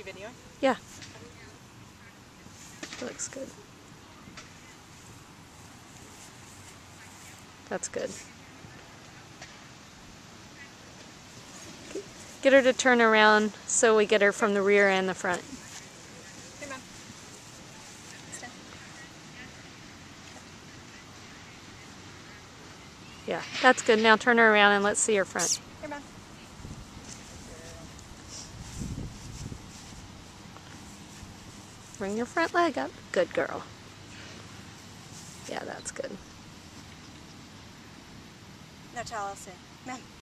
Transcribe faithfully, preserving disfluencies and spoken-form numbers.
videoing? Yeah. Looks good. That's good. Get her to turn around so we get her from the rear and the front. Hey, Mom. Stand. Yeah, that's good. Now turn her around and let's see her front. Here, Mom. Bring your front leg up. Good girl. Yeah, that's good. Now tell Elsie. Ma'am.